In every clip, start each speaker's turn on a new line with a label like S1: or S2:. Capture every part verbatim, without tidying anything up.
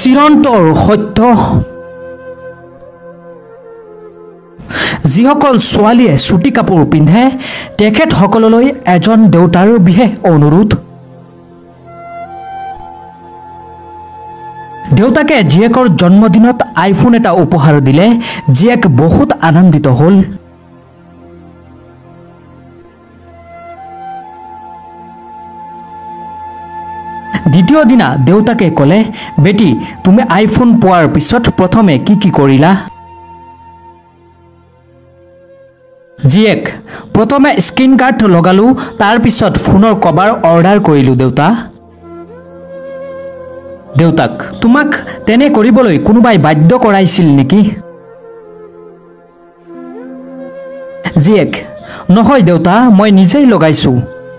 S1: চিৰন্তৰ সত্য যিসকল ছোৱালীয়ে চুটি কাপোৰ পিন্ধে তেখেতসকললৈ এজন দেউতাৰ বিশেষ অনুৰোধ দেউতাকে জীয়েকৰ জন্মদিনত আইফোন এটা উপহাৰ দিলে জীয়েক বহুত আনন্দিত হ'ল দ্বিতীয় দিনা দেউতাকে ক'লে বেটি তুমি আইফোন পোৱাৰ পিছত প্ৰথমে কি কি কৰিলা জীয়েক প্ৰথমে স্ক্ৰিন গাৰ্ড লগালো তাৰ পিছত ফোনৰ কভাৰ অৰ্ডাৰ কৰিলো দেউতা দেউতাক তোমাক তেনে কৰিবলৈ কোনোবাই বাধ্য কৰাইছিল নেকি জীয়েক নহয় দেউতা মই নিজেই লগাইছো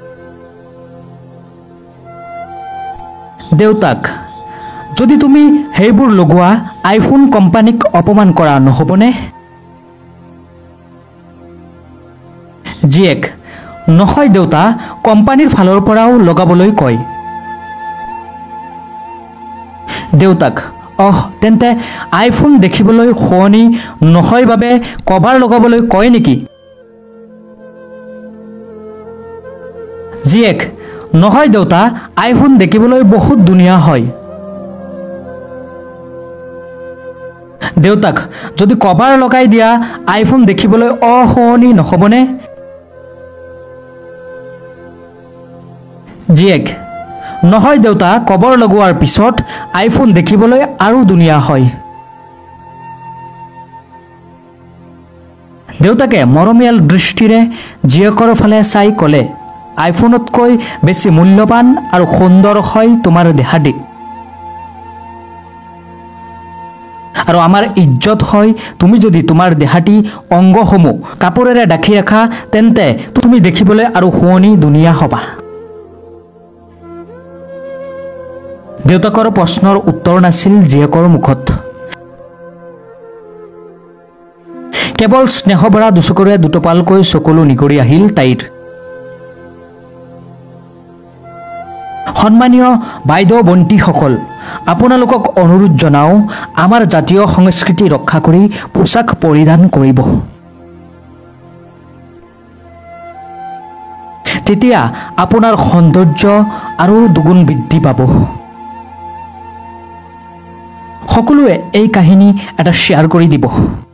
S1: দেউতাক যদি তুমি হেইবোৰ লগোৱা আইফোন কোম্পানীক অপমান কৰা নহবনে জীয়েক নহয় দেউতা কোম্পানীৰ ফালৰ পৰাও লগাবলৈ কয় দেউতাক অহ তেন্তে আইফোন দেখিবলৈ শুৱনি নহয় বাবে কভাৰ লগাবলৈ কয় নেকি জীয়েক নহয় দেউতা আইফোন দেখিবলৈ বহুত ধুনীয়া হয় দেউতাক যদি কভাৰ লগাই দিয়া আইফোন দেখিবলৈ অশুৱনি নহবনে জীয়েক নহয় দেউতা কভাৰ লগোৱাৰ পিছত আইফোন দেখিবলৈ আৰু ধুনীয়া হয় দেউতাকে মৰমীয়াল দৃষ্টিৰে জীয়েকৰ ফালে চাই ক'লে আইফোনতকৈ বেছি মূল্যৱান আৰু সুন্দৰ হয় তোমাৰ দেহাটি আৰু আমাৰ ইজ্জত হয় তুমি যদি তোমাৰ দেহাটি অংগসমূহ কাপোৰেৰে ঢাকি ৰাখা তেন্তে তুমি দেখিবলৈ আৰু শুৱনি ধুনীয়া হবা দেউতাকৰ প্ৰশ্নৰ উত্তৰ নাছিল জীয়েকৰ মুখত কেৱল স্নেহভৰা দুচকুৰে দুটপালকৈ চকুলো নিগৰি আহিল তাইৰ সন্মানীয় বাইদেউ বন্তিসকল আপোনালোকক অনুৰোধ জনাও আমাৰ জাতীয় সংস্কৃতি ৰক্ষা কৰি পোছাক পৰিধান কৰিব তেতিয়া আপোনাৰ সৌন্দৰ্য আৰু দুগুণ বৃদ্ধি পাব সকলোৱে এই কাহিনী এটা শ্বেয়াৰ কৰি দিব